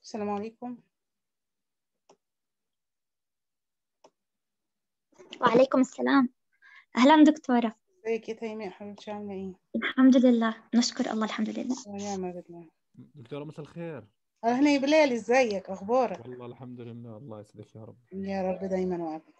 السلام عليكم. وعليكم السلام. أهلا دكتورة. ازيك يا تيماء حبيبتي، عاملة ايه؟ الحمد لله، نشكر الله، الحمد لله. ونعم بالله. دكتورة مساء الخير. أهلا يا بلال، ازيك؟ أخبارك؟ والله الحمد لله، الله يسعدك يا رب. يا رب دايما وأبدا.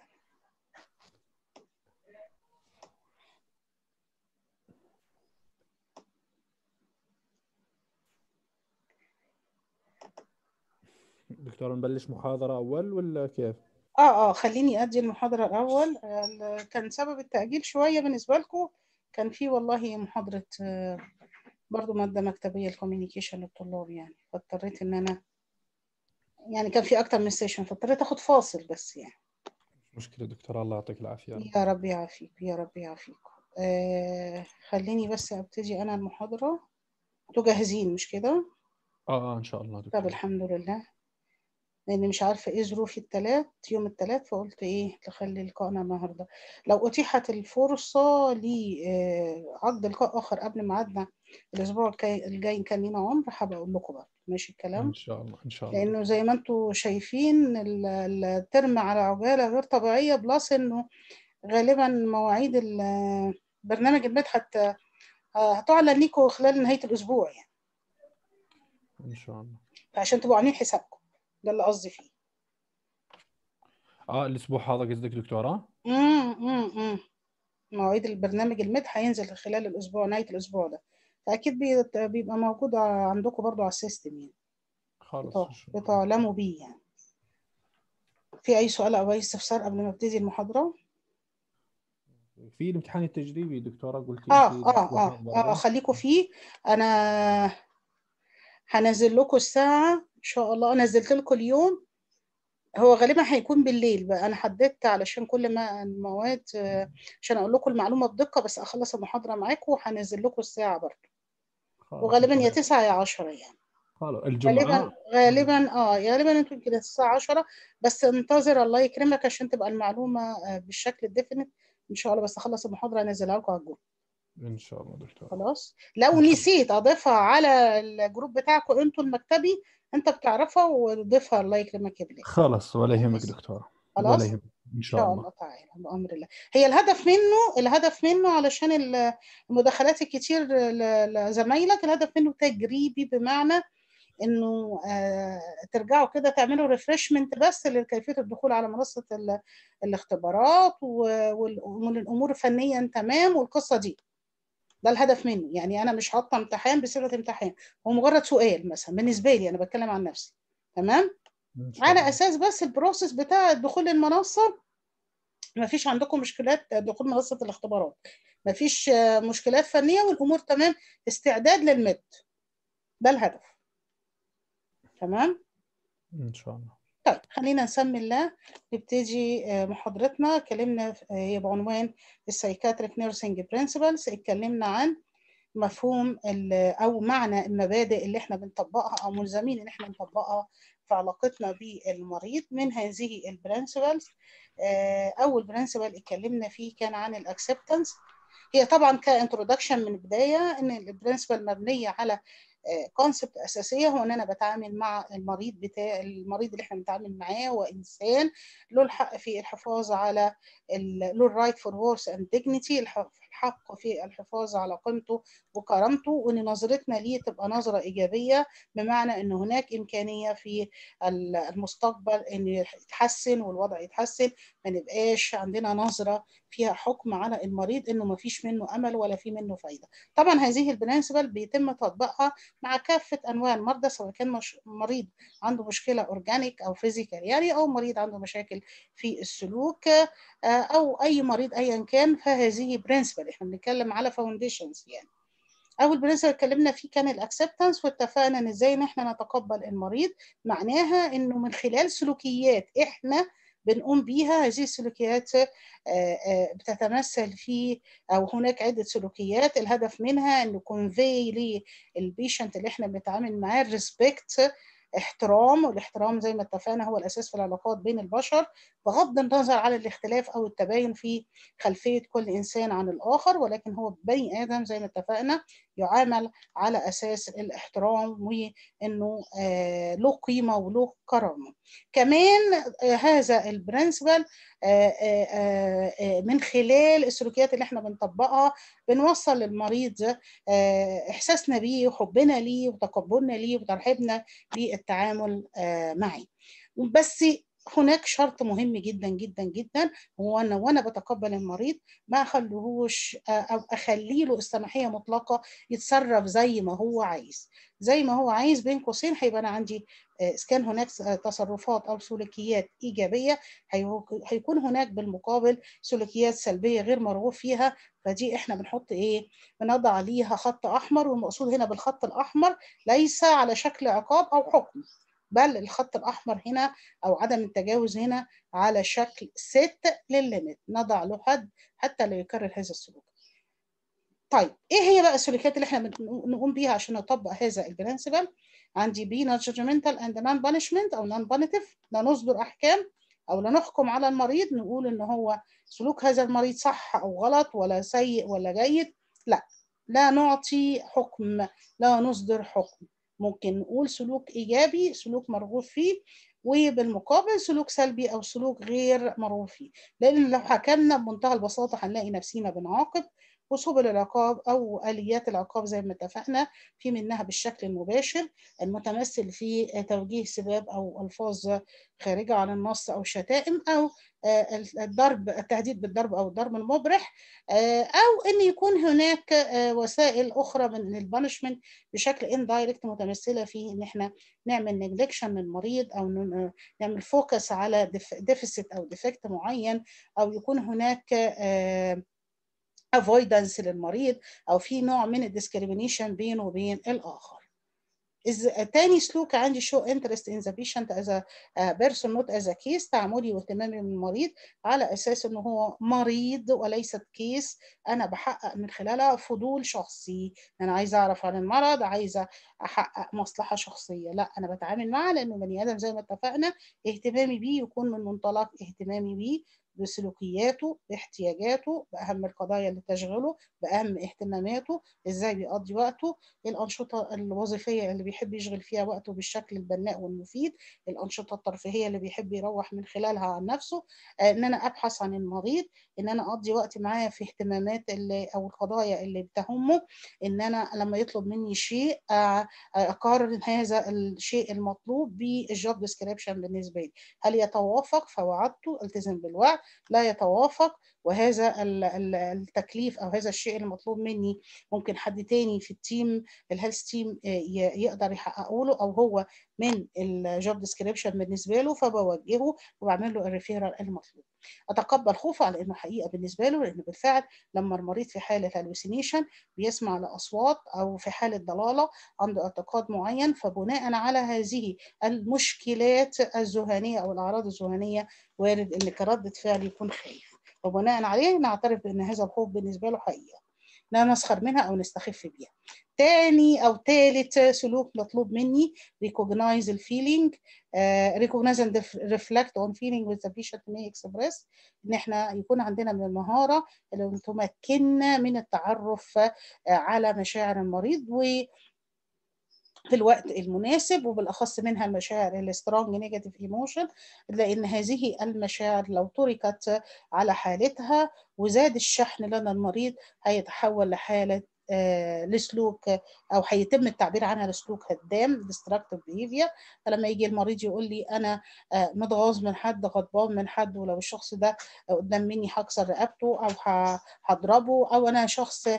دكتورة نبلش محاضرة أول ولا كيف؟ خليني أدي المحاضرة الأول. كان سبب التأجيل شوية بالنسبة لكم، كان في والله محاضرة برضو مادة مكتبية الكوميونيكيشن للطلاب، يعني فاضطريت إن أنا يعني كان في أكتر من سيشن، فاضطريت أخد فاصل بس يعني. مش مشكلة دكتورة، الله يعطيك العافية. يا رب يعافيك يا رب يعافيك. خليني بس أبتدي أنا المحاضرة. انتوا جاهزين مش كده؟ إن شاء الله دكتورة. طب الحمد لله، لأني مش عارفة إيه ظروفي يوم التلات، فقلت إيه تخلي لقائنا النهاردة. لو أتيحت الفرصة لعقد لقاء آخر قبل ميعادنا الأسبوع الجاي كان لينا عمر، هبقى أقول لكم بقى ماشي الكلام. إن شاء الله إن شاء الله. لأنه زي ما أنتوا شايفين الترم على عجالة غير طبيعية، بلس إنه غالبا مواعيد برنامج المدحت هتعلن ليكم خلال نهاية الأسبوع يعني، إن شاء الله. فعشان تبقوا عاملين حسابكم، ده اللي قصدي فيه. الأسبوع هذا قصدك دكتورة؟ مواعيد البرنامج المد هينزل خلال الأسبوع، نهاية الأسبوع ده، فأكيد بيبقى موجود عندكم برضو على السيستم يعني، خلاص إن شاء الله. بتعلموا بيه يعني. في أي سؤال أو أي استفسار قبل ما ابتدي المحاضرة؟ في الامتحان التجريبي دكتورة قلتي أنت خليكم فيه. أنا هنزل لكم الساعة إن شاء الله، نزلت لكم اليوم، هو غالبا هيكون بالليل بقى، انا حددت علشان كل ما المواد عشان اقول لكم المعلومه بدقه، بس اخلص المحاضره معاكم وهنزل لكم الساعه برضه، وغالبا يا 9 يا 10 يعني. خلاص الجمعة غالبا انتوا كده الساعه 10، بس انتظر الله يكرمك عشان تبقى المعلومه بالشكل الديفينيت ان شاء الله، بس اخلص المحاضره انزلها لكم على الجروب. إن شاء الله دكتور. خلاص، لو نسيت اضيفها على الجروب بتاعكم انتوا المكتبي، انت بتعرفها وضيفها الله يكرمك يا بلال. خلاص ولا يهمك دكتورة. خلاص ولا يهمك إن شاء الله تعالى بأمر الله. هي الهدف منه علشان المداخلات الكتير لزمايلك، الهدف منه تجريبي، بمعنى انه ترجعوا كده تعملوا ريفرشمنت بس لكيفيه الدخول على منصه الاختبارات، والامور فنيا تمام، والقصه دي ده الهدف منه. يعني انا مش حاطه امتحان بصيغه امتحان، هو مجرد سؤال مثلا بالنسبه لي، انا بتكلم عن نفسي، تمام، على اساس بس البروسيس بتاع دخول المنصه. ما فيش عندكم مشكلات دخول منصه الاختبارات، ما فيش مشكلات فنيه، والامور تمام، استعداد للمد، ده الهدف. تمام إن شاء الله. طيب خلينا نسمي الله، نبتدي محاضرتنا. اتكلمنا هي بعنوان السايكاتريك نيرسينج برنسبلز، اتكلمنا عن مفهوم او معنى المبادئ اللي احنا بنطبقها او ملزمين ان احنا نطبقها في علاقتنا بالمريض من هذه البرنسبلز. اول برنسبل اتكلمنا فيه كان عن الاكسبتنس. هي طبعا كانترودكشن من البدايه ان البرنسبل مبنيه على كونسبت اساسيه، هو ان انا بتعامل مع المريض اللي احنا بنتعامل معاه هو انسان له الحق في الحفاظ على له الرايت فور وورث اند ديجنيتي، الحق في الحفاظ على قيمته وكرامته، وان نظرتنا ليه تبقى نظره ايجابيه، بمعنى ان هناك امكانيه في المستقبل ان يتحسن والوضع يتحسن، ما نبقاش عندنا نظره فيها حكم على المريض انه ما فيش منه امل ولا في منه فايده. طبعا هذه البرنسبل بيتم تطبيقها مع كافه انواع المرضى، سواء كان مريض عنده مشكله اورجانيك او فيزيكال يعني، او مريض عنده مشاكل في السلوك، او اي مريض ايا كان. فهذه برنسبل احنا بنتكلم على فاونديشنز يعني. اول برنسبل اتكلمنا فيه كان الاكسبتنس، واتفقنا ان ازاي ان احنا نتقبل المريض، معناها انه من خلال سلوكيات احنا بنقوم بيها. هذه السلوكيات بتتمثل في، او هناك عده سلوكيات الهدف منها انه كونفي للبيشنت اللي احنا بنتعامل معاه الريسبكت احترام، والاحترام زي ما اتفقنا هو الأساس في العلاقات بين البشر بغض النظر عن الاختلاف أو التباين في خلفية كل إنسان عن الآخر، ولكن هو بني آدم زي ما اتفقنا يعامل على أساس الاحترام وإنه له قيمة وله كرامة. كمان هذا البرنسبل من خلال السلوكيات اللي احنا بنطبقها بنوصل للمريض إحساسنا بيه وحبنا ليه وتقبلنا ليه وترحيبنا بالتعامل معه. بس هناك شرط مهم جدا جدا جدا، هو أنا وأنا بتقبل المريض ما أخليهوش أو أخلي له السماحية مطلقة يتصرف زي ما هو عايز. زي ما هو عايز بين قوسين هيبقى أنا عندي إذا كان هناك تصرفات أو سلوكيات إيجابية هيكون هناك بالمقابل سلوكيات سلبية غير مرغوب فيها، فدي إحنا بنحط إيه؟ بنضع ليها خط أحمر، والمقصود هنا بالخط الأحمر ليس على شكل عقاب أو حكم، بل الخط الأحمر هنا أو عدم التجاوز هنا على شكل ست للليميت، نضع له حد حتى لا يكرر هذا السلوك. طيب ايه هي بقى السلوكيات اللي احنا نقوم بيها عشان نطبق هذا البرنسبل؟ عندي بي نون جادجمنتال اند نون بانشمنت او نون بانيتيف، لا نصدر احكام او لا نحكم على المريض نقول ان هو سلوك هذا المريض صح او غلط ولا سيء ولا جيد، لا نعطي حكم، لا نصدر حكم. ممكن نقول سلوك ايجابي، سلوك مرغوب فيه، وبالمقابل سلوك سلبي او سلوك غير مرغوب فيه، لان لو حكمنا بمنتهى البساطه هنلاقي نفسينا بنعاقب. وسبل العقاب أو آليات العقاب زي ما اتفقنا في منها بالشكل المباشر المتمثل في توجيه سباب أو ألفاظ خارجة عن النص أو شتائم، أو الضرب، التهديد بالضرب أو الضرب المبرح، أو أن يكون هناك وسائل أخرى من البانشمنت بشكل اندايركت متمثلة في أن احنا نعمل نجلكشن للمريض أو نعمل فوكس على ديفيسيت أو ديفكت معين، أو يكون هناك avoidance للمريض، أو في نوع من الديسكريميشن بينه وبين الآخر. تاني سلوك عندي show interest in the patient as a person not as a case، تعاملي واهتمامي بالمريض على أساس أنه هو مريض وليست كيس أنا بحقق من خلالها فضول شخصي، أنا عايزة أعرف عن المرض، عايزة أحقق مصلحة شخصية، لا أنا بتعامل معه لأنه بني آدم زي ما اتفقنا، اهتمامي بيه يكون من منطلق اهتمامي بيه بسلوكياته، باحتياجاته، بأهم القضايا اللي تشغله، بأهم اهتماماته، ازاي بيقضي وقته، الأنشطة الوظيفية اللي بيحب يشغل فيها وقته بالشكل البناء والمفيد، الأنشطة الترفيهية اللي بيحب يروح من خلالها عن نفسه، إن أنا أبحث عن المريض، إن أنا أقضي وقت معاه في اهتمامات اللي أو القضايا اللي بتهمه، إن أنا لما يطلب مني شيء أقارن هذا الشيء المطلوب بالجوب ديسكريبشن بالنسبة لي، هل يتوافق فوعدته التزم بالوعد، لا يتوافق وهذا التكليف أو هذا الشيء المطلوب مني ممكن حد تاني في التيم الهيلث تيم يقدر يحققه له، او هو من الجوب ديسكريبشن بالنسبه له، فبوجهه وبعمل له الريفيرال المطلوب. اتقبل خوفه على انه حقيقه بالنسبه له، لان بالفعل لما المريض في حاله هلوسينيشن بيسمع لاصوات او في حاله ضلاله عنده اعتقاد معين، فبناء على هذه المشكلات الذهانيه او الاعراض الذهانيه وارد ان كردة فعل يكون خايف، وبناء عليه نعترف بان هذا الخوف بالنسبه له حقيقه، لا نسخر منها أو نستخف بيها. تاني أو تالت سلوك مطلوب مني recognize the feeling recognize and reflect on feeling with the patient may express، إن إحنا يكون عندنا من المهارة اللي تمكننا من التعرف على مشاعر المريض في الوقت المناسب، وبالأخص منها المشاعر السترونج نيجاتيف ايموشن، لأن هذه المشاعر لو تركت على حالتها وزاد الشحن لدى المريض هيتحول لحالة لسلوك أو هيتم التعبير عنها لسلوك هدام destructive behavior. فلما يجي المريض يقول لي أنا متغاظ من حد، غضبان من حد، ولو الشخص ده قدام مني هكسر رقبته أو هضربه، أو أنا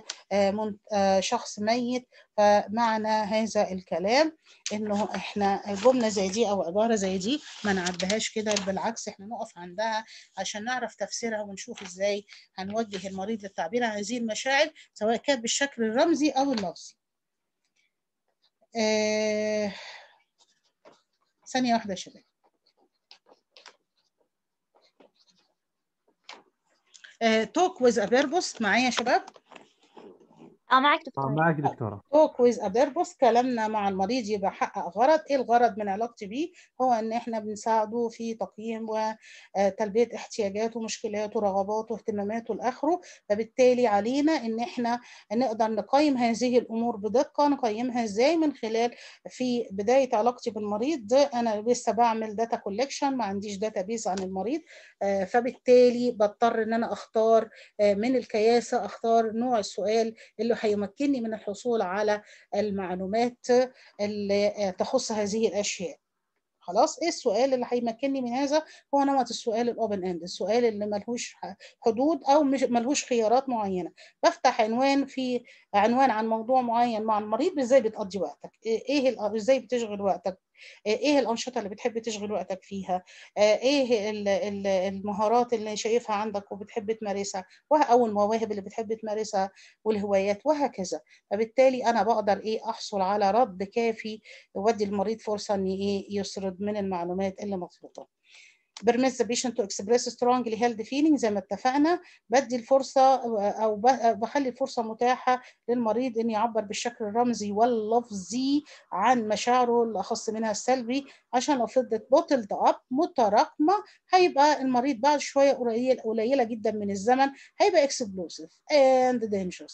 شخص ميت، فمعنى هذا الكلام انه احنا جمله زي دي او عباره زي دي ما نعدهاش كده، بالعكس احنا نقف عندها عشان نعرف تفسيرها ونشوف ازاي هنوجه المريض للتعبير عن هذه المشاعر سواء كانت بالشكل الرمزي او اللفظي. ثانيه واحده يا شباب. talk with a purpose معايا يا شباب. معك دكتورة. معك دكتورة. talk with a purpose. كلامنا مع المريض يبقى حقق غرض. ايه الغرض من علاقتي بيه؟ هو ان احنا بنساعده في تقييم وتلبية احتياجاته ومشكلاته ورغباته واهتماماته لاخره. فبالتالي علينا ان احنا نقدر نقيم هذه الامور بدقة. نقيمها ازاي؟ من خلال في بداية علاقتي بالمريض انا لسه بعمل داتا كولكشن، ما عنديش داتا بيز عن المريض، فبالتالي بضطر ان انا اختار من الكياسة، اختار نوع السؤال اللي هيمكنني من الحصول على المعلومات اللي تخص هذه الأشياء. خلاص، ايه السؤال اللي هيمكنني من هذا؟ هو نمط السؤال الاوبن اند، السؤال اللي ملهوش حدود او مش ملهوش خيارات معينه. بفتح عنوان عن موضوع معين مع المريض. ازاي بتقضي وقتك؟ ازاي بتشغل وقتك؟ ايه الانشطه اللي بتحب تشغل وقتك فيها؟ ايه المهارات اللي شايفها عندك وبتحب تمارسها، او المواهب اللي بتحب تمارسها والهوايات وهكذا. فبالتالي انا بقدر احصل على رد كافي يودي المريض فرصه ان يسرد من المعلومات اللي مطلوبه. permits the patient to express strongly held feeling. زي ما اتفقنا بدي الفرصة أو بخلي الفرصة متاحة للمريض إن يعبر بالشكل الرمزي واللفظي عن مشاعره الأخص منها السلبي، عشان لو فضلت bottled up متراكمة هيبقى المريض بعد شوية قليلة جدا من الزمن هيبقى explosive and dangerous،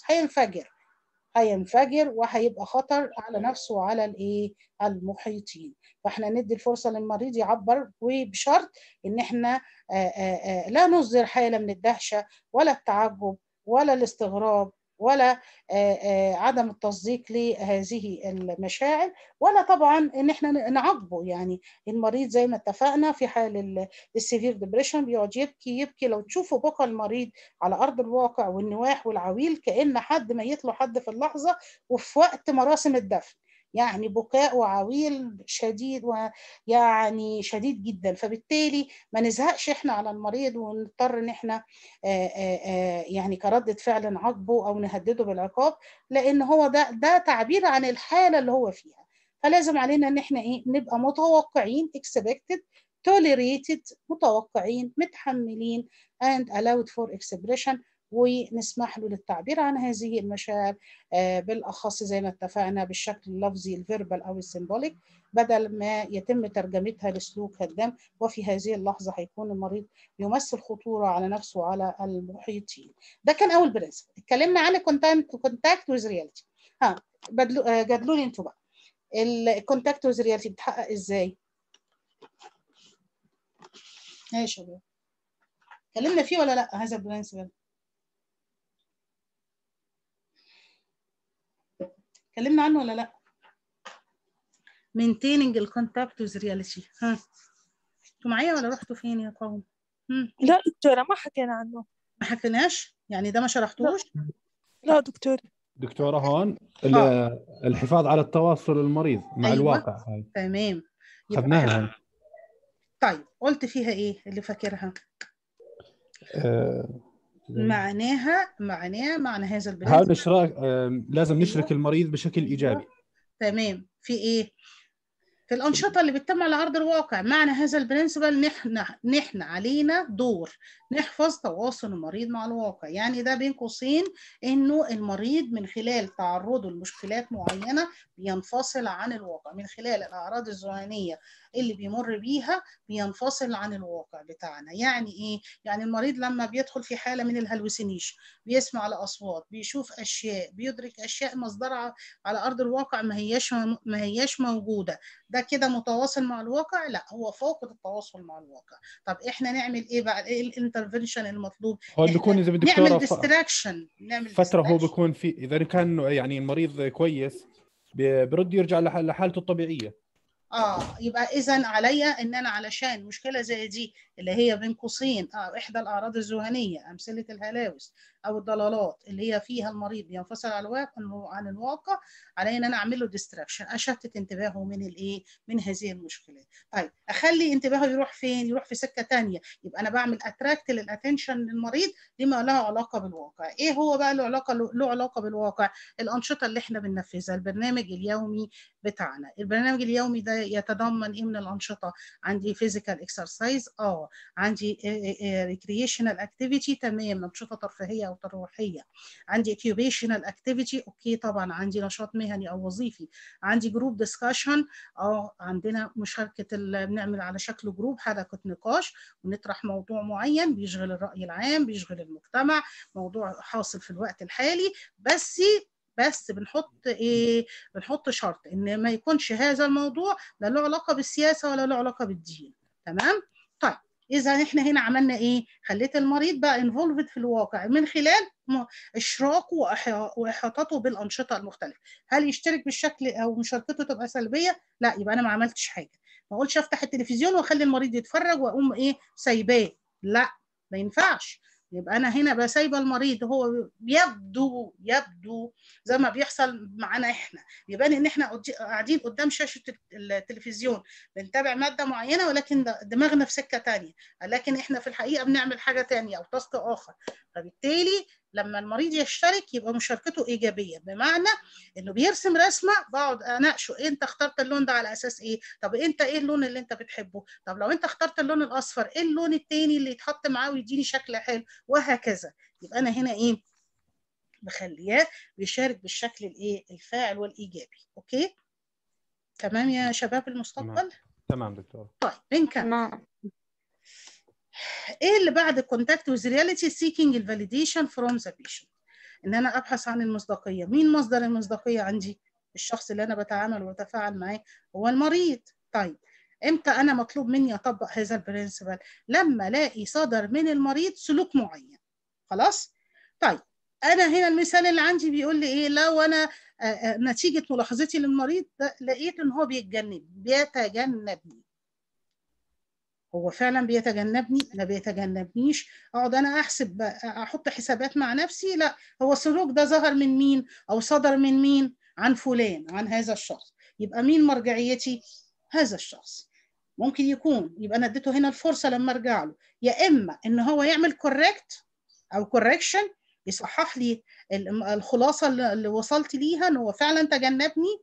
هينفجر وهيبقى خطر على نفسه وعلى المحيطين. فاحنا ندي الفرصه للمريض يعبر، وبشرط ان احنا لا نصدر حاله من الدهشه ولا التعجب ولا الاستغراب ولا عدم التصديق لهذه المشاعر، ولا طبعا ان احنا نعاقبه. يعني المريض زي ما اتفقنا في حال السيفير ديبريشن بيقعد يبكي. لو تشوفوا بكى المريض على ارض الواقع والنواح والعويل كأن حد ميت له حد في اللحظه وفي وقت مراسم الدفن، يعني بكاء وعويل شديد ويعني شديد جدا. فبالتالي ما نزهقش احنا على المريض ونضطر ان احنا يعني كردة فعل نعاقبه او نهدده بالعقاب، لان هو ده تعبير عن الحالة اللي هو فيها. فلازم علينا ان احنا نبقى متوقعين expected tolerated، متوقعين متحملين and allowed for expression، ونسمح له للتعبير عن هذه المشاعر بالأخص زي ما اتفقنا بالشكل اللفظي الفيربال أو السيمبوليك، بدل ما يتم ترجمتها لسلوك هدام. وفي هذه اللحظة هيكون المريض يمثل خطورة على نفسه وعلى المحيطين. ده كان أول برنسبل. اتكلمنا عن الكونتاكت ويز رياليتي. جادلوا لي انتوا بقى الكونتاكت ويز رياليتي بتحقق ازاي؟ يا شباب اتكلمنا فيه ولا لا هذا البرنسبل؟ اتكلمنا عنه ولا لا؟ maintaining الكونتاكت with reality. انتوا معايا ولا رحتوا فين يا قوم؟ لا دكتورة ما حكينا عنه. ما حكيناش؟ يعني ده ما شرحتوش؟ لا دكتورة. دكتورة هون الحفاظ على التواصل المريض مع الواقع هاي تمام، خدناها هاي. طيب قلت فيها ايه اللي فاكرها؟ معناها معنى هذا البرنسبل هذا الاشراك لازم نشرك المريض بشكل ايجابي. تمام. في ايه؟ في الأنشطة اللي بتتم على أرض الواقع. معنى هذا البرنسبل نحن علينا دور نحفظ تواصل المريض مع الواقع. يعني ده بين قوسين إنه المريض من خلال تعرضه لمشكلات معينة بينفصل عن الواقع، من خلال الأعراض الذهانية اللي بيمر بيها بينفصل عن الواقع بتاعنا. يعني إيه؟ يعني المريض لما بيدخل في حالة من الهلوسينيشن بيسمع لأصوات، بيشوف أشياء، بيدرك أشياء مصدرها على أرض الواقع ما هياش موجودة، ده كده متواصل مع الواقع؟ لا، هو فوق التواصل مع الواقع. طب احنا نعمل ايه بقى؟ ايه الانترفنشن المطلوب؟ هو بيكون اذا بدك نعمل ديستراكشن، فتره هو بيكون في اذا كان يعني المريض كويس برد يرجع لحالته الطبيعيه. يبقى اذا عليا ان انا علشان مشكله زي دي اللي هي بين قوسين احدى الاعراض الذهانيه امثله الهلاوس او الضلالات اللي هي فيها المريض بينفصل عن الواقع، علي ان انا اعمل له ديستراكشن، اشتت انتباهه من هذه المشكلات. طيب اخلي انتباهه يروح فين؟ يروح في سكه ثانيه. يبقى انا بعمل اتراكت للاتنشن للمريض لما له علاقه بالواقع. ايه هو بقى له علاقه بالواقع؟ الانشطه اللي احنا بننفذها، البرنامج اليومي بتاعنا. البرنامج اليومي ده يتضمن ايه من الانشطه؟ عندي فيزيكال اكسرسايز، عندي ريكريشنال اكتيفيتي، تمام، انشطه ترفيهيه أو ترويحية. عندي occupational activity، أوكي طبعا عندي نشاط مهني أو وظيفي. عندي جروب ديسكشن، عندنا مشاركة بنعمل على شكل جروب حلقة نقاش ونطرح موضوع معين بيشغل الرأي العام، بيشغل المجتمع، موضوع حاصل في الوقت الحالي. بس بنحط ايه؟ بنحط شرط ان ما يكونش هذا الموضوع لا له علاقه بالسياسه ولا له علاقه بالدين. تمام؟ طيب اذا احنا هنا عملنا ايه؟ خليت المريض بقى انفولفد في الواقع من خلال اشراكه واحاطته بالانشطه المختلفه. هل يشترك بالشكل او مشاركته تبقى سلبيه؟ لا، يبقى انا ما عملتش حاجه. ما اقولش افتح التلفزيون واخلي المريض يتفرج واقوم ايه سايباه، لا ما ينفعش. يبقى انا هنا بقى سايبه المريض هو يبدو زي ما بيحصل معانا احنا، يبان ان احنا قاعدين قدام شاشه التلفزيون بنتابع ماده معينه، ولكن دماغنا في سكه ثانيه، لكن احنا في الحقيقه بنعمل حاجه ثانيه او تاسك اخر. فبالتالي لما المريض يشترك يبقى مشاركته ايجابيه، بمعنى انه بيرسم رسمه بقعد اناقشه، انت اخترت اللون ده على اساس ايه؟ طب انت ايه اللون اللي انت بتحبه؟ طب لو انت اخترت اللون الاصفر ايه اللون الثاني اللي يتحط معاه ويديني شكل حلو؟ وهكذا. يبقى انا هنا ايه؟ بخليه بيشارك بالشكل الايه الفاعل والايجابي. اوكي تمام يا شباب المستقبل؟ تمام دكتور. طيب بنكمل. تمام. ايه اللي بعد contact with reality seeking validation from the patient؟ ان انا ابحث عن المصداقيه. مين مصدر المصداقيه عندي؟ الشخص اللي انا بتعامل وبتفاعل معاه هو المريض. طيب امتى انا مطلوب مني اطبق هذا البرنسبل؟ لما الاقي صدر من المريض سلوك معين. خلاص؟ طيب انا هنا المثال اللي عندي بيقول لي ايه؟ لو انا نتيجه ملاحظتي للمريض لقيت ان هو بيتجنبني. هو فعلا بيتجنبني؟ ما بيتجنبنيش. اقعد انا احسب احط حسابات مع نفسي؟ لا، هو السلوك ده ظهر من مين او صدر من مين؟ عن فلان، عن هذا الشخص. يبقى مين مرجعيتي؟ هذا الشخص. ممكن يبقى انا اديته هنا الفرصه لما ارجع له، يا اما ان هو يعمل كوريكت او كوريكشن، يصحح لي الخلاصه اللي وصلت ليها ان هو فعلا تجنبني،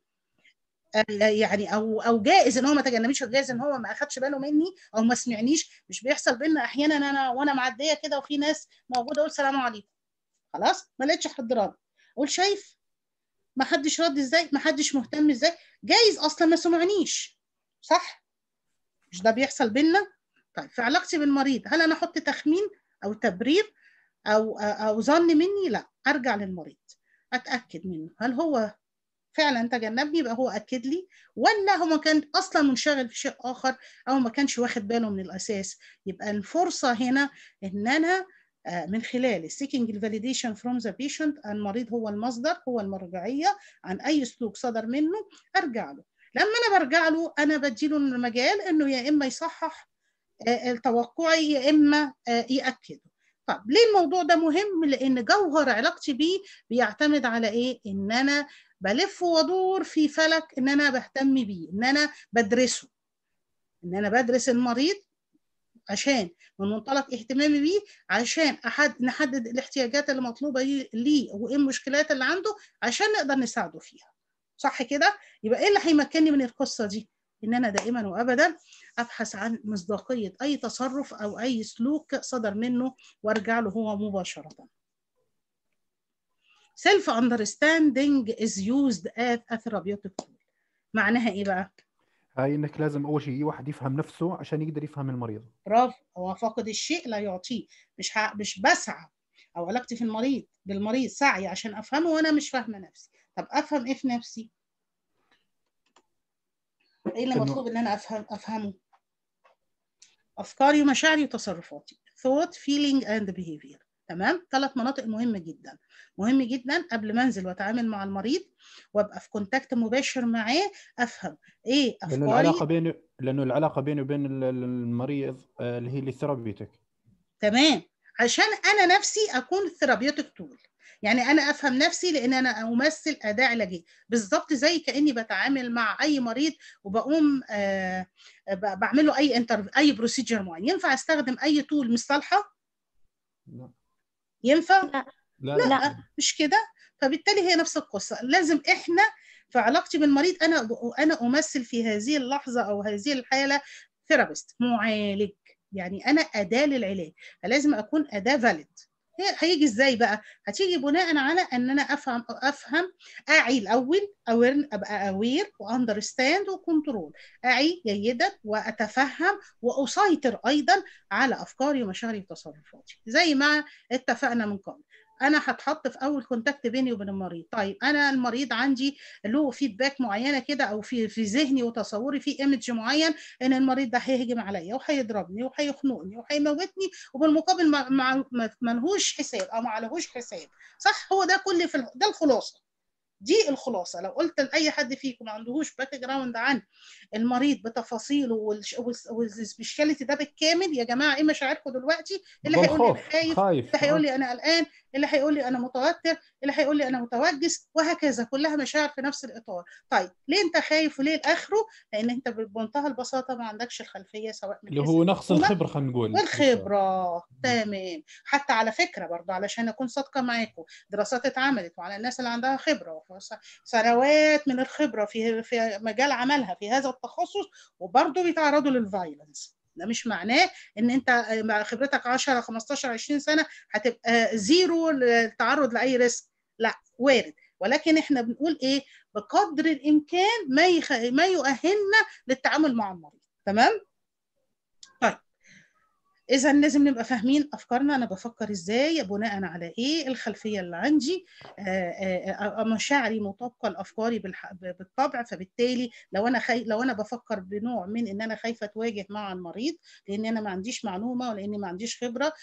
يعني او جائز ان هو ما تجنبنيش، جائز ان هو ما اخدش باله مني او ما سمعنيش. مش بيحصل بينا احيانا انا وانا معديه كده وفي ناس موجوده اقول سلام عليكم، خلاص ما لقيتش حد رد، اقول شايف ما حدش رد ازاي، ما حدش مهتم ازاي، جايز اصلا ما سمعنيش. صح؟ مش ده بيحصل بينا؟ طيب في علاقتي بالمريض هل انا احط تخمين او تبرير او ظن مني؟ لا، ارجع للمريض اتاكد منه هل هو فعلا تجنبني، يبقى هو اكد لي، ولا هو كان اصلا منشغل في شيء اخر او ما كانش واخد باله من الاساس. يبقى الفرصه هنا ان انا من خلال seeking validation from the patient، المريض هو المصدر، هو المرجعيه عن اي سلوك صدر منه، ارجع له. لما انا برجع له انا بديله المجال انه يا اما يصحح توقعي يا اما ياكده. طب ليه الموضوع ده مهم؟ لان جوهر علاقتي بيه بيعتمد على ايه؟ ان انا بلف وادور في فلك، ان انا بهتم بيه، ان انا بدرسه، ان انا بدرس المريض عشان من منطلق اهتمامي بيه، عشان نحدد الاحتياجات اللي مطلوبه ليه وايه المشكلات اللي عنده عشان نقدر نساعده فيها. صح كده؟ يبقى ايه اللي هيمكنني من القصه دي؟ ان انا دائما وابدا ابحث عن مصداقيه اي تصرف او اي سلوك صدر منه وارجع له هو مباشره. self understanding is used as a therapeutic tool. معناها ايه بقى؟ هاي انك لازم اول شيء واحد يفهم نفسه عشان يقدر يفهم المريض. برافو. هو فاقد الشيء لا يعطيه. مش بسعى او علاقتي في بالمريض سعي عشان افهمه وانا مش فاهمه نفسي. طب افهم ايه في نفسي؟ ايه اللي مطلوب ان انا افهمه؟ افكاري ومشاعري وتصرفاتي. thought, feeling and behavior. تمام؟ 3 مناطق مهمه جدا. مهم جدا قبل ما انزل واتعامل مع المريض وابقى في كونتاكت مباشر معاه افهم ايه افكاري. لانه العلاقه بينه وبين المريض اللي هي الثيرابيوتيك. تمام، عشان انا نفسي اكون ثيرابيوتيك تول. يعني انا افهم نفسي لان انا امثل اداه علاجيه، بالظبط زي كاني بتعامل مع اي مريض وبقوم بعمل له اي بروسيجر معين. ينفع استخدم اي تول مش صالحه؟ لا. ينفع؟ لا. لا. لا. لا مش كده. فبالتالي هي نفس القصه. لازم احنا في علاقتي بالمريض انا امثل في هذه اللحظه او هذه الحاله ثيرابيست، معالج، يعني انا اداه للعلاج، فلازم اكون اداه فاليد. هيجي ازاي بقى؟ هتيجي بناء على ان انا افهم اعي الاول، ابقى اوير واندرستاند وكنترول، اعي جيدا واتفهم واسيطر ايضا على افكاري ومشاعري وتصرفاتي زي ما اتفقنا من قبل. انا هتحط في اول كونتاكت بيني وبين المريض. طيب انا المريض عندي له فيدباك معينه كده، او في ذهني وتصوري في ايمج معين ان المريض ده هيهجم عليا وهيضربني وهيخنقني وهيموتني، وبالمقابل ما لهوش حساب او ما عليهوش حساب. صح؟ هو ده كل ده الخلاصه. دي الخلاصه. لو قلت لاي حد فيكم ما عندهوش باك جراوند عن المريض بتفاصيله والسبيشاليتي ده بالكامل، يا جماعه ايه مشاعركم دلوقتي؟ اللي هيقول لي انا خايف، اللي هيقول لي انا قلقان، اللي هيقول لي انا متوتر، اللي هيقول لي انا متوجس، وهكذا، كلها مشاعر في نفس الاطار. طيب ليه انت خايف وليه الاخره؟ لان انت بمنتهى البساطه ما عندكش الخلفيه، سواء من اللي هو نقص الخبره، خلينا نقول والخبره. تمام. حتى على فكره برضه علشان اكون صادقه معاكم، دراسات اتعملت وعلى الناس اللي عندها خبره سنوات من الخبره في مجال عملها في هذا التخصص، وبرضه بيتعرضوا للفايلنس. ده مش معناه ان انت مع خبرتك 10 15 20 سنه هتبقى زيرو التعرض لاي ريسك، لا، وارد. ولكن احنا بنقول ايه؟ بقدر الامكان ما يؤهلنا للتعامل مع المريض. تمام؟ طيب إذا لازم نبقى فاهمين أفكارنا، أنا بفكر إزاي، بناء على إيه، الخلفية اللي عندي، مشاعري مطابقة لأفكاري بالطبع. فبالتالي لو أنا بفكر بنوع من إن أنا خايفة أتواجه مع المريض لأن أنا ما عنديش معلومة ولأني ما عنديش خبرة،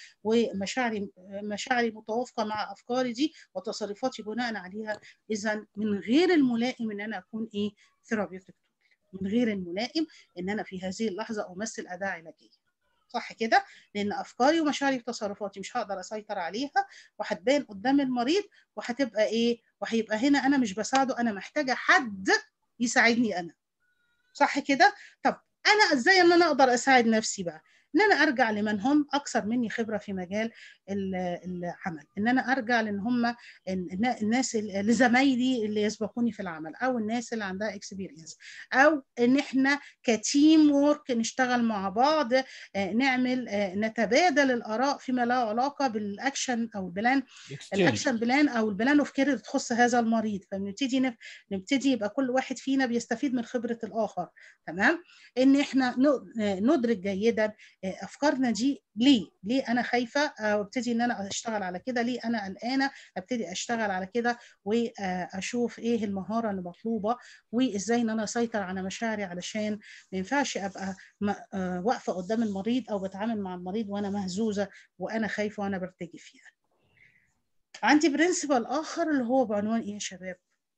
ومشاعري متوافقة مع أفكاري دي وتصرفاتي بناء عليها، إذا من غير الملائم إن أنا أكون إيه، ثيرابيوتيك، من غير الملائم إن أنا في هذه اللحظة أمثل أداة علاجية. صح كده؟ لان افكاري ومشاعري وتصرفاتي مش هقدر اسيطر عليها، وهتبان قدام المريض، وهتبقى ايه، وهيبقى هنا انا مش بساعده، انا محتاجه حد يساعدني انا. صح كده؟ طب انا ازاي ان انا اقدر اساعد نفسي بقى؟ ان انا ارجع لمن هم اكثر مني خبره في مجال العمل، ان انا ارجع لان هم الناس اللي زمايلي اللي يسبقوني في العمل، او الناس اللي عندها اكسبيرينس، او ان احنا كتيم وورك نشتغل مع بعض، نعمل نتبادل الاراء فيما له علاقه بالاكشن او البلان، الاكشن بلان او البلان اوف كير تخص هذا المريض. فنبتدي يبقى كل واحد فينا بيستفيد من خبره الاخر. تمام؟ ان احنا ندرك جيدا افكارنا دي، ليه انا خايفه، وابتدي ان انا اشتغل على كده، ليه انا قلقانه، ابتدي اشتغل على كده، واشوف ايه المهاره اللي مطلوبه، وازاي ان انا اسيطر على مشاعري، علشان ما ينفعش ابقى واقفه قدام المريض او بتعامل مع المريض وانا مهزوزه وانا خايفه وانا برتجف يعني. عندي برنسبل اخر اللي هو بعنوان ايه يا شباب؟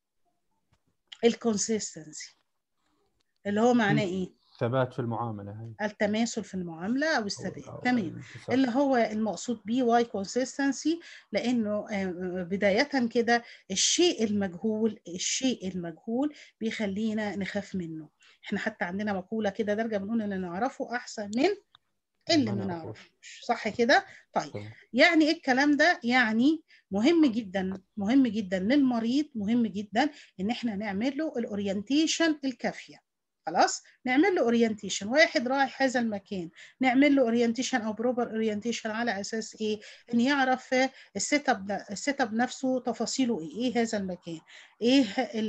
الكونسيستنسي، اللي هو معناه ايه؟ ثبات في المعامله، هاي التماثل في المعامله او الثبات. تمام. اللي هو المقصود بيه واي كونسيستنسي، لانه بدايه كده الشيء المجهول بيخلينا نخاف منه. احنا حتى عندنا مقوله كده درجه بنقول اللي نعرفه احسن من اللي ما نعرفوش. صح كده؟ طيب يعني ايه الكلام ده؟ يعني مهم جدا للمريض، مهم جدا ان احنا نعمل له الاورينتيشن الكافيه. خلاص، نعمل له اورينتيشن. واحد رايح هذا المكان، نعمل له اورينتيشن او بروبر اورينتيشن على اساس ايه؟ ان يعرف السيت اب نفسه، تفاصيله ايه هذا المكان، ايه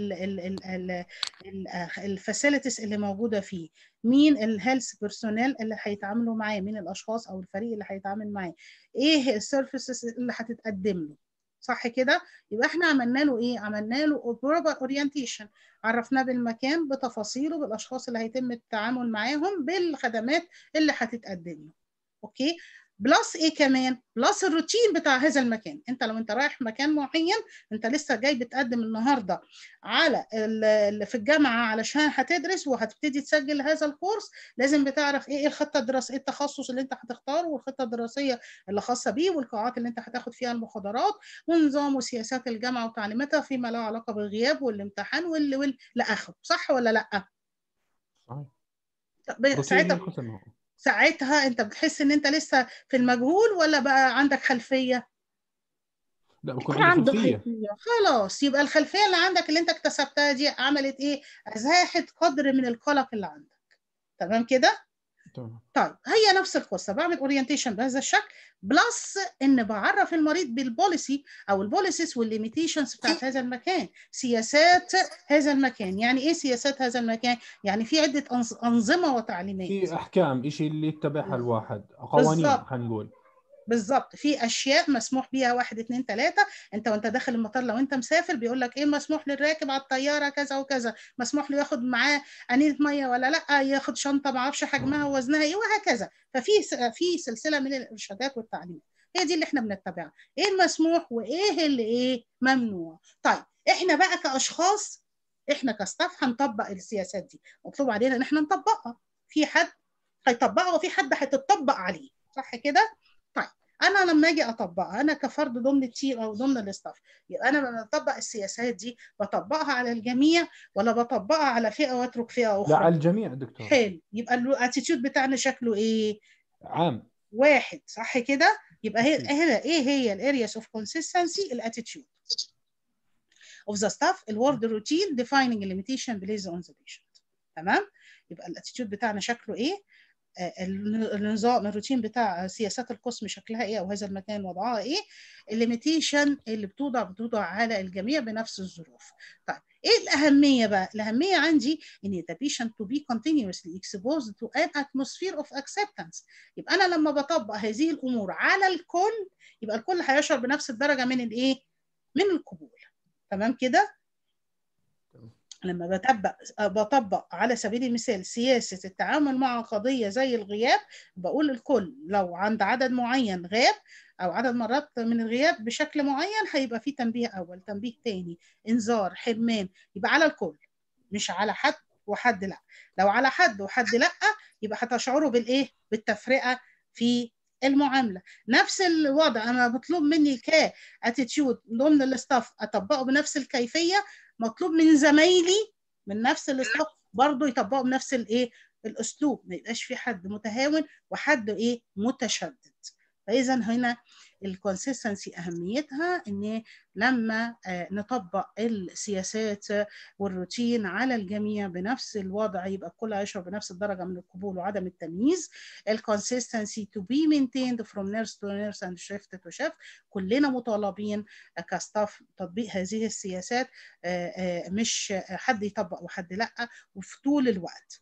الفاسيلتيز اللي موجوده فيه، مين الهيلث بيرسونيل اللي هيتعاملوا معاه، مين الاشخاص او الفريق اللي هيتعامل معاه، ايه السيرفيسز اللي هتتقدم له. صح كده؟ يبقى احنا عملنا له ايه؟ عملنا له بروبر اورينتيشن، عرفناه بالمكان بتفاصيله بالاشخاص اللي هيتم التعامل معاهم بالخدمات اللي هتتقدم له. اوكي؟ بلس ايه كمان؟ بلس الروتين بتاع هذا المكان. انت لو انت رايح مكان معين، انت لسه جاي بتقدم النهارده على في الجامعه علشان هتدرس وهتبتدي تسجل هذا الكورس، لازم بتعرف ايه الخطه الدراسيه، التخصص اللي انت هتختاره، والخطه الدراسيه اللي خاصه بيه، والقاعات اللي انت هتاخد فيها المحاضرات، ونظام وسياسات الجامعه وتعليماتها فيما له علاقه بالغياب والامتحان لاخره. صح ولا لا؟ صحيح. ساعتها انت بتحس ان انت لسه في المجهول ولا بقى عندك خلفيه؟ لا، بكون عندي خلفيه. خلاص، يبقى الخلفيه اللي عندك اللي انت اكتسبتها دي عملت ايه؟ ازاحت قدر من القلق اللي عندك. تمام كده؟ طيب هي نفس القصه، بعمل اورينتيشن بهذا الشكل، بلس ان بعرف المريض بالبوليسي او البوليسيز والليميتيشنز بتاعت هذا المكان، سياسات هذا المكان. يعني ايه سياسات هذا المكان؟ يعني في عده انظمه وتعليمات، في احكام، شيء اللي يتبعها الواحد، قوانين بالظبط خلينا نقول. بالظبط، في اشياء مسموح بيها 1 2 3. انت وانت داخل المطار لو انت مسافر بيقول لك ايه مسموح للراكب على الطياره كذا وكذا، مسموح له ياخد معاه انينه ميه ولا لا، ياخد شنطه ما اعرفش حجمها ووزنها ايه وهكذا. في سلسله من الارشادات والتعليمات، هي دي اللي احنا بنتبعها، ايه المسموح وايه اللي ايه ممنوع. طيب احنا بقى كاشخاص، احنا كستاف هنطبق السياسات دي، مطلوب علينا ان احنا نطبقها، في حد هيطبقها وفي حد هتطبق عليه، صح كده؟ طيب انا لما اجي اطبقها انا كفرد ضمن التيم او ضمن الاستاف، يبقى انا لما بطبق السياسات دي بطبقها على الجميع ولا بطبقها على فئه واترك فئه اخرى؟ لا، على الجميع دكتور. حلو، يبقى الاتيتيود بتاعنا شكله ايه؟ عام واحد، صح كده؟ يبقى هنا ايه هي الارياس اوف كونسيستنسي؟ الاتيتيود of the staff، الورد روتين defining limitation based on the patient. تمام؟ يبقى الاتيتيود بتاعنا شكله ايه؟ النظام الروتين بتاع سياسات القسم شكلها ايه او هذا المكان وضعها ايه؟ الليميتيشن اللي بتوضع على الجميع بنفس الظروف. طيب ايه الاهميه بقى؟ الاهميه عندي ان the patient to be continuously exposed to an atmosphere of acceptance. يبقى انا لما بطبق هذه الامور على الكل يبقى الكل هيشعر بنفس الدرجه من الايه؟ من القبول. تمام كده؟ لما بطبق على سبيل المثال سياسة التعامل مع قضية زي الغياب، بقول الكل لو عند عدد معين غاب أو عدد مرات من الغياب بشكل معين هيبقى في تنبيه أول، تنبيه تاني، إنذار، حرمان، يبقى على الكل مش على حد وحد لا. لو على حد وحد لا يبقى هتشعروا بالإيه؟ بالتفرقة في المعاملة. نفس الوضع أنا مطلوب مني كاتيتيود ضمن الاستاف أطبقه بنفس الكيفية، مطلوب من زمايلي من نفس الاستاف برضه يطبقوا بنفس الايه؟ الاسلوب، ما يبقاش في حد متهاون وحد ايه؟ متشدد. فاذا هنا الكونسيستنسي اهميتها ان لما نطبق السياسات والروتين على الجميع بنفس الوضع يبقى الكل هيشعر بنفس الدرجه من القبول وعدم التمييز. الكونسيستنسي to be maintained from nurse to nurse and shift to shift. كلنا مطالبين كستاف تطبيق هذه السياسات، مش حد يطبق وحد لا، وفي طول الوقت.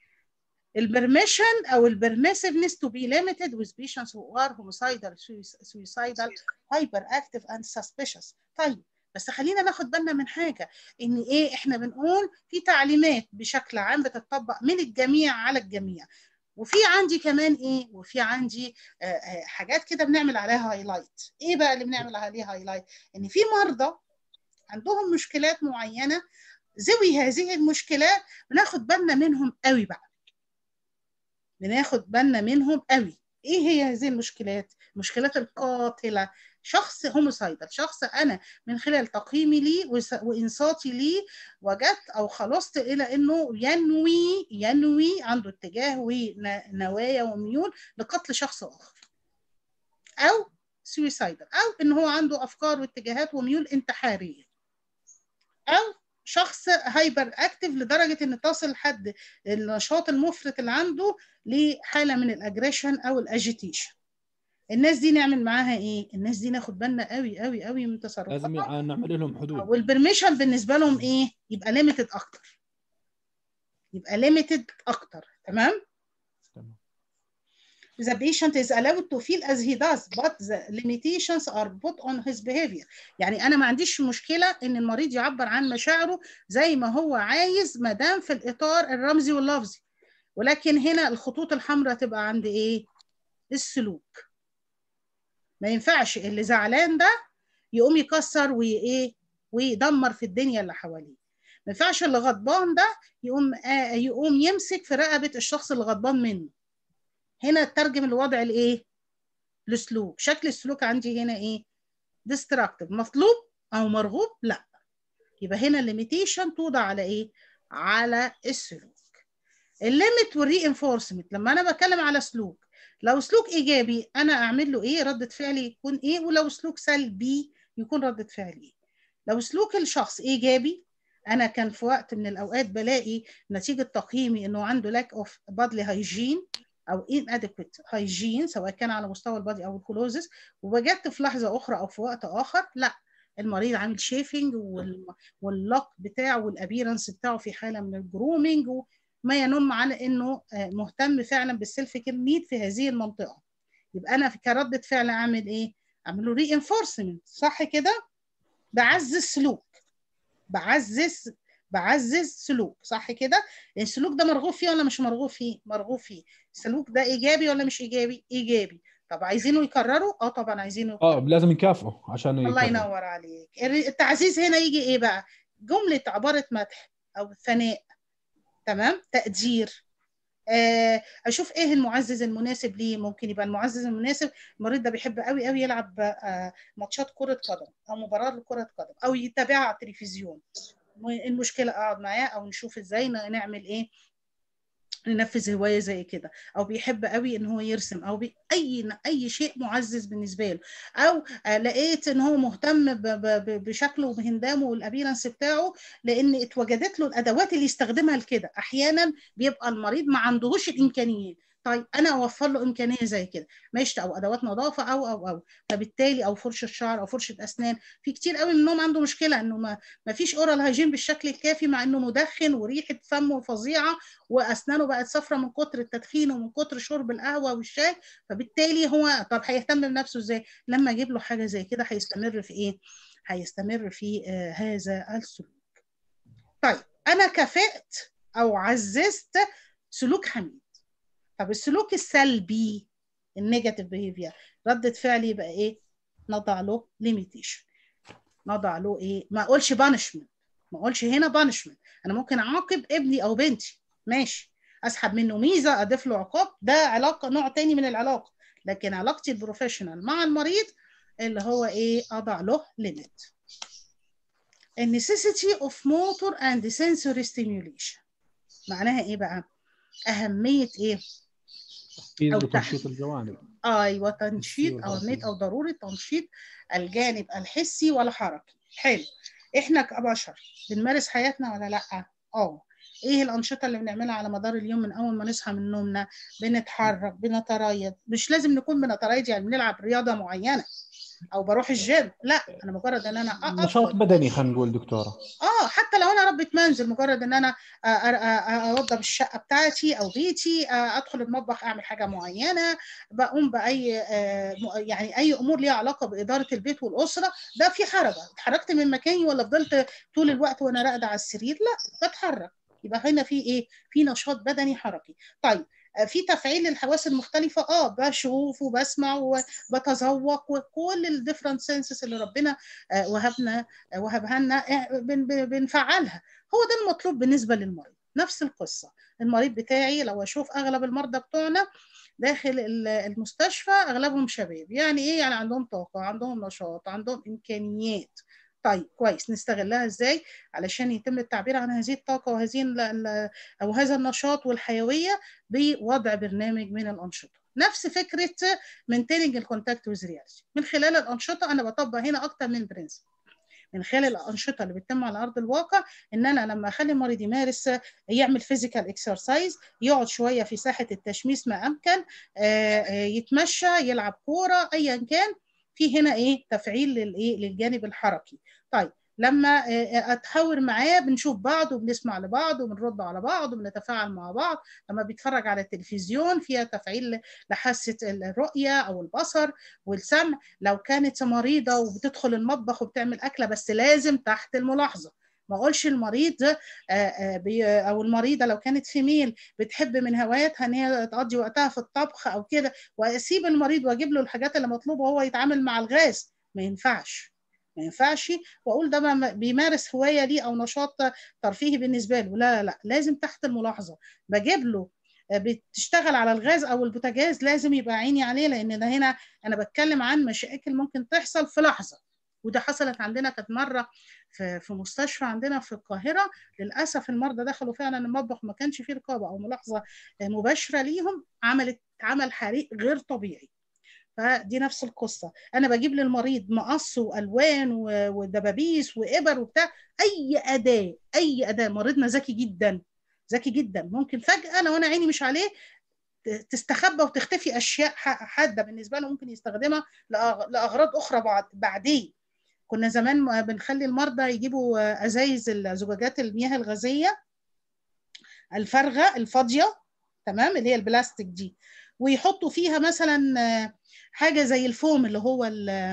البرميشن او البرميسيفنس to be limited with patients who are homicidal, suicidal, hyperactive and suspicious. طيب بس خلينا ناخد بالنا من حاجه، ان ايه؟ احنا بنقول في تعليمات بشكل عام بتطبق من الجميع على الجميع، وفي عندي كمان ايه؟ وفي عندي حاجات كده بنعمل عليها هايلايت. ايه بقى اللي بنعمل عليها هايلايت؟ ان في مرضى عندهم مشكلات معينه، ذوي هذه المشكلات بناخد بالنا منهم قوي بقى، بناخد بالنا منهم قوي. ايه هي هذه المشكلات؟ المشكلات القاتله. شخص هوموسايدال، شخص انا من خلال تقييمي ليه وانصاتي ليه وجدت او خلصت الى انه ينوي عنده اتجاه ونوايا وميول لقتل شخص اخر، او سويسايدال، او ان هو عنده افكار واتجاهات وميول انتحاريه، او شخص هايبر اكتف لدرجه ان تصل حد النشاط المفرط اللي عنده لحاله من الاجريشن او الاجيتيشن. الناس دي نعمل معاها ايه؟ الناس دي ناخد بالنا قوي قوي قوي من تصرفاتها، لازم نعمل لهم حدود، والبرميشن بالنسبه لهم ايه؟ يبقى ليميتد اكتر، يبقى ليميتد اكتر. تمام؟ The patient is allowed to feel as he does, but the limitations are put on his behavior. يعني أنا ما عنديش مشكلة إن المريض يعبر عن مشاعره زي ما هو عايز ما دام في الإطار الرمزي واللفظي، ولكن هنا الخطوط الحمراء تبقى عند إيه؟ السلوك. ما ينفعش اللي زعلان ده يقوم يكسر وإيه؟ ويدمر في الدنيا اللي حواليه. ما ينفعش اللي غضبان ده يقوم يمسك في رقبة الشخص اللي غضبان منه. هنا ترجم الوضع لايه؟ لسلوك. شكل السلوك عندي هنا ايه؟ ديستراكتيف، مطلوب او مرغوب؟ لا. يبقى هنا الليميتيشن توضع على ايه؟ على السلوك. الليميت والري انفورسمنت، لما انا بتكلم على سلوك، لو سلوك ايجابي انا اعمل له ايه؟ ردة فعلي يكون ايه؟ ولو سلوك سلبي يكون ردة فعلي ايه؟ لو سلوك الشخص ايجابي، انا كان في وقت من الاوقات بلاقي نتيجة تقييمي انه عنده lack of bodily hygiene، او inadequate hygiene سواء كان على مستوى البادي او الكلوزس، ووجدت في لحظه اخرى او في وقت اخر لا المريض عامل شيفنج واللوك بتاعه والابيرنس بتاعه في حاله من الجرومينج، وما ينم على انه مهتم فعلا بالسيلف كير نيد في هذه المنطقه، يبقى انا كردة فعل اعمل ايه؟ اعمل له ري انفورسمنت، صح كده؟ بعزز سلوك، بعزز سلوك، صح كده؟ السلوك ده مرغوب فيه ولا مش مرغوب فيه؟ مرغوب فيه. السلوك ده ايجابي ولا مش ايجابي؟ ايجابي. طب عايزينه يكرروا؟ اه طبعا عايزينه يكرروا. لازم نكافئه عشان الله يكرر. ينور عليك. التعزيز هنا يجي ايه بقى؟ جملة عبارة مدح او ثناء، تمام؟ تقدير. اشوف ايه المعزز المناسب ليه. ممكن يبقى المعزز المناسب المريض ده بيحب قوي قوي يلعب ماتشات كرة قدم او مباراة لكرة قدم او يتابعها على التلفزيون. المشكلة اقعد معاه او نشوف ازاي نعمل ايه، ننفذ هوايه زي كده، او بيحب قوي ان هو يرسم، او اي شيء معزز بالنسبه له، او لقيت ان هو مهتم بشكله وبهندامه والابيرنس بتاعه لان اتوجدت له الادوات اللي يستخدمها لكده. احيانا بيبقى المريض ما عندهوش الامكانيات، طيب انا اوفر له امكانيه زي كده ماشي، او ادوات نظافه او فبالتالي او فرشه شعر او فرشه اسنان. في كتير قوي منهم عنده مشكله انه ما فيش اورال هايجين بالشكل الكافي، مع انه مدخن وريحه فمه فظيعه واسنانه بقت صفرة من كتر التدخين ومن كتر شرب القهوه والشاي. فبالتالي هو طب هيهتم بنفسه ازاي؟ لما اجيب له حاجه زي كده هيستمر في ايه؟ هيستمر في هذا السلوك. طيب انا كافئت او عززت سلوك حميد. طب السلوك السلبي النيجاتيف بيهيفير ردة فعلي يبقى ايه؟ نضع له ليميتيشن، نضع له ايه؟ ما اقولش بانشمنت، ما اقولش هنا بانشمنت. انا ممكن اعاقب ابني او بنتي ماشي، اسحب منه ميزه، اضيف له عقاب، ده علاقه نوع تاني من العلاقه، لكن علاقتي البروفيشنال مع المريض اللي هو ايه؟ اضع له ليميت. النسيسيتي اوف موتور اند sensory stimulation معناها ايه بقى؟ اهميه ايه؟ تحفيز او وتنشيط الجوانب. ايوه تنشيط او اهميه او ضروره تنشيط الجانب الحسي والحركي. حلو. احنا كبشر بنمارس حياتنا ولا لا؟ ايه الانشطه اللي بنعملها على مدار اليوم من اول ما نصحى من نومنا؟ بنتحرك، بنتريض. مش لازم نكون بنتريض يعني بنلعب رياضه معينه او بروح الجيم، لا انا مجرد ان انا نشاط بدني خلينا نقول دكتوره. حتى لو انا ربة منزل، مجرد ان انا اوضب الشقه بتاعتي او بيتي، ادخل المطبخ اعمل حاجه معينه، بقوم باي يعني اي امور ليها علاقه باداره البيت والاسره، ده في حركه. اتحركت من مكاني ولا فضلت طول الوقت وانا راقده على السرير؟ لا، بتحرك. يبقى هنا في ايه؟ في نشاط بدني حركي. طيب في تفعيل الحواس المختلفه، بشوف وبسمع وبتذوق وكل الديفرنت سنسز اللي ربنا وهبها لنا بنفعلها. هو ده المطلوب بالنسبه للمريض. نفس القصه المريض بتاعي لو اشوف اغلب المرضى بتوعنا داخل المستشفى اغلبهم شباب، يعني ايه؟ يعني عندهم طاقه، عندهم نشاط، عندهم امكانيات. طيب كويس، نستغلها ازاي علشان يتم التعبير عن هذه الطاقه وهذه او هذا النشاط والحيويه بوضع برنامج من الانشطه. نفس فكره maintaining الكونتاكت ويز رياليتي. من خلال الانشطه انا بطبق هنا اكتر من برنسبل. من خلال الانشطه اللي بتتم على ارض الواقع، ان انا لما اخلي المريض يمارس، يعمل فيزيكال اكسرسايز، يقعد شويه في ساحه التشميس ما امكن، يتمشى، يلعب كوره، ايا كان، في هنا ايه؟ تفعيل للجانب الحركي. طيب لما اتحاور معاه بنشوف بعض وبنسمع لبعض وبنرد على بعض وبنتفاعل مع بعض. لما بيتفرج على التلفزيون فيها تفعيل لحاسه الرؤيه او البصر والسمع. لو كانت مريضه وبتدخل المطبخ وبتعمل اكله، بس لازم تحت الملاحظه. ما اقولش المريض او المريضه لو كانت فيميل بتحب من هواياتها ان هي تقضي وقتها في الطبخ او كده، واسيب المريض واجيب له الحاجات اللي مطلوبه وهو يتعامل مع الغاز. ما ينفعش، ما ينفعش واقول ده بيمارس هوايه ليه او نشاط ترفيهي بالنسبه له. لا لا لا، لازم تحت الملاحظه. بجيب له بتشتغل على الغاز او البوتاجاز، لازم يبقى عيني عليه، لان ده هنا انا بتكلم عن مشاكل ممكن تحصل في لحظه. وده حصلت عندنا، كانت مره في مستشفى عندنا في القاهره. للاسف المرضى دخلوا فعلا المطبخ ما كانش فيه رقابه او ملاحظه مباشره ليهم، عمل حريق غير طبيعي. فدي نفس القصه. انا بجيب للمريض مقص والوان ودبابيس وابر وبتاع، اي اداه. مريضنا ذكي جدا، ذكي جدا. ممكن فجاه لو انا عيني مش عليه تستخبى وتختفي اشياء حاده بالنسبه له ممكن يستخدمها لاغراض اخرى بعدين. كنا زمان بنخلي المرضى يجيبوا ازايز زجاجات المياه الغازيه الفارغه الفاضيه، تمام، اللي هي البلاستيك دي، ويحطوا فيها مثلا حاجه زي الفوم، اللي هو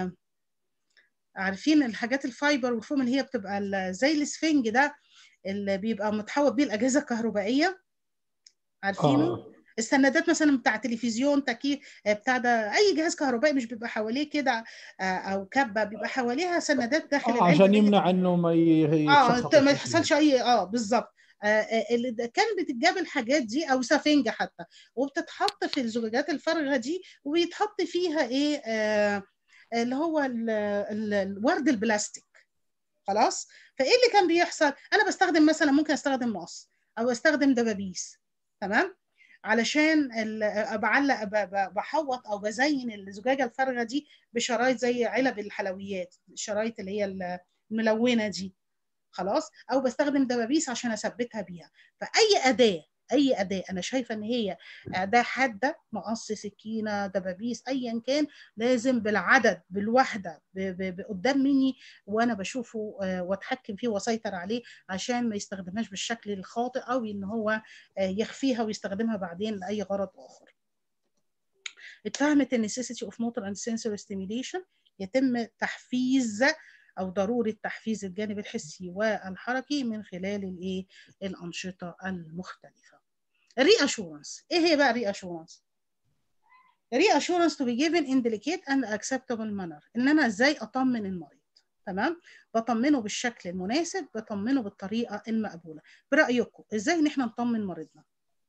عارفين الحاجات الفايبر والفوم اللي هي بتبقى زي الاسفنج ده اللي بيبقى متحوط بيه الاجهزه الكهربائيه، عارفينه؟ السندات مثلا بتاع تلفزيون، تكييف، بتاع ده، اي جهاز كهربائي مش بيبقى حواليه كده او كبه، بيبقى حواليها سندات داخل العلبه عشان يمنع انه ما يتشخص ما يحصلش اي بالظبط. اللي كان بتتجاب الحاجات دي او سفنجه حتى، وبتتحط في الزجاجات الفارغه دي، وبيتحط فيها ايه اللي هو الورد البلاستيك. خلاص. فايه اللي كان بيحصل؟ انا بستخدم مثلا، ممكن استخدم مقص او استخدم دبابيس، تمام، علشان بعلق بحوط او بزين الزجاجه الفارغه دي بشرايط زي علب الحلويات، الشرايط اللي هي الملونه دي. خلاص. او بستخدم دبابيس عشان اثبتها بيها. اي اداه انا شايفه ان هي اداه حاده، مقص، سكينه، دبابيس، ايا كان، لازم بالعدد بالوحده قدام مني وانا بشوفه واتحكم فيه واسيطر عليه، عشان ما يستخدمهاش بالشكل الخاطئ، او ان هو يخفيها ويستخدمها بعدين لاي غرض اخر. اتفهمت النسيسيتي اوف موتور اند سنسوري ستيميوليشن، يتم تحفيز او ضروره تحفيز الجانب الحسي والحركي من خلال الانشطه المختلفه. الرياشورنس، ايه هي بقى الرياشورنس؟ reassurance to be given in delicate and acceptable manner، ان انا ازاي اطمن المريض، تمام، بطمنه بالشكل المناسب، بطمنه بالطريقه المقبوله. برايكم ازاي ان احنا نطمن مريضنا،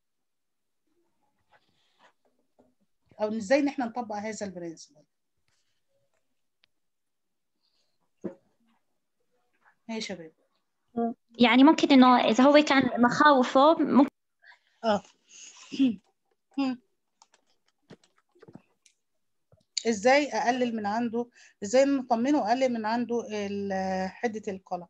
او ازاي ان احنا نطبق هذا البرنسبل؟ يا شباب. يعني ممكن إنه إذا هو كان مخاوفه ممكن ازاي اقلل من عنده، ازاي نطمنه واقلل من عنده حده القلق؟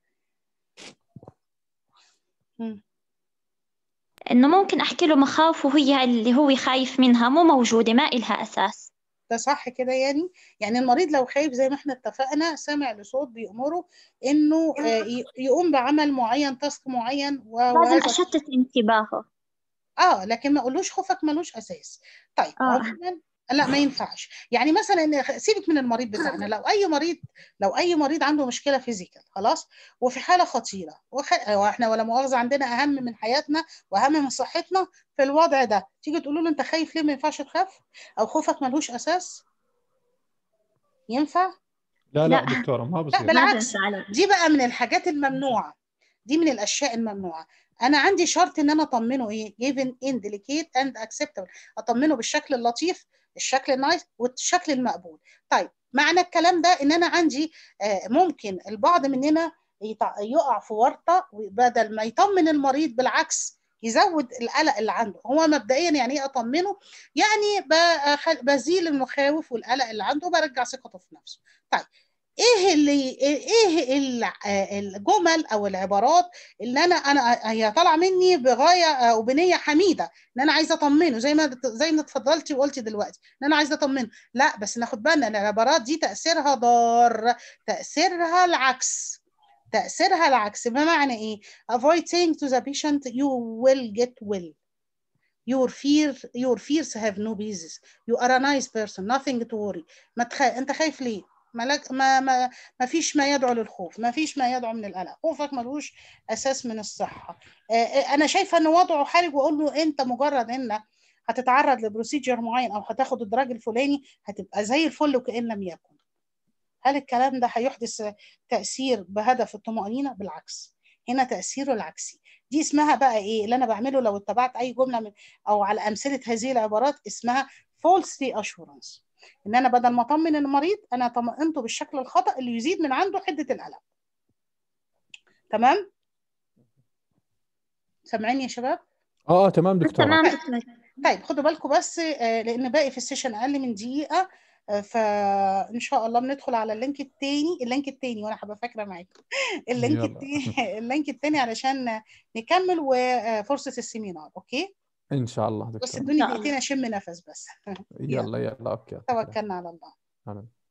إنه ممكن أحكي له مخاوفه هي اللي هو خايف منها مو موجودة، ما إلها أساس. ده صح كده؟ يعني المريض لو خايف زي ما احنا اتفقنا، سامع لصوت بيأمره انه يقوم بعمل معين، تاسك معين، لازم أشتت انتباهه. لكن ما اقولوش خوفك ملوش اساس. طيب عموما لا، ما ينفعش. يعني مثلا سيبك من المريض بتاعنا، لو اي مريض عنده مشكله فيزيكال، خلاص، وفي حاله خطيره، واحنا ولا مؤاخذه عندنا اهم من حياتنا واهم من صحتنا، في الوضع ده تيجي تقول له انت خايف ليه؟ ما ينفعش تخاف، او خوفك ملوش اساس. ينفع؟ لا دكتوره، ما بصير. لا بالعكس، دي بقى من الحاجات الممنوعه، دي من الاشياء الممنوعه. انا عندي شرط ان انا اطمنه given in delicate and acceptable، اطمنه بالشكل اللطيف، الشكل النايس، والشكل المقبول. طيب معنى الكلام ده ان انا عندي ممكن البعض مننا يقع في ورطه، بدل ما يطمن المريض بالعكس يزود القلق اللي عنده. هو مبدئيا يعني ايه اطمنه؟ يعني بزيل المخاوف والقلق اللي عنده، وبرجع ثقته في نفسه. طيب ايه الجمل او العبارات اللي انا هي طالعه مني بغايه وبنيه حميده، ان انا عايزه اطمنه زي ما اتفضلتي وقلتي دلوقتي، ان انا عايزه اطمنه؟ لا، بس ناخد بالنا العبارات دي تاثيرها ضار، تاثيرها العكس. بمعنى ايه؟ avoid saying to the patient you will get well, your fears have no basis, you are a nice person, nothing to worry. انت خايف ليه؟ ما فيش ما يدعو للخوف، ما فيش ما يدعو من القلق، خوفك ملوش اساس من الصحه. انا شايفه ان وضعه حرج، واقول له انت مجرد انك هتتعرض لبروسيجر معين او هتاخد الدراج الفلاني هتبقى زي الفل وكأن لم يكن. هل الكلام ده هيحدث تاثير بهدف الطمأنينه؟ بالعكس، هنا تاثيره العكسي. دي اسمها بقى ايه اللي انا بعمله لو اتبعت اي جمله او على امثله هذه العبارات؟ اسمها false reassurance، ان انا بدل ما اطمن المريض انا طمأنته بالشكل الخطأ اللي يزيد من عنده حده القلق. تمام؟ سامعيني يا شباب؟ تمام دكتور. تمام دكتور. طيب خدوا بالكم بس، لان باقي في السيشن اقل من دقيقه، فان شاء الله بندخل على اللينك التاني وانا حابه فاكره معاكم اللينك التاني علشان نكمل وفرصه السيمينار. اوكي؟ ان شاء الله بس دكتور. ادوني شاء الله. دقيقتين اشم نفس بس. يلا اوكي. توكلنا على الله. أهلاً.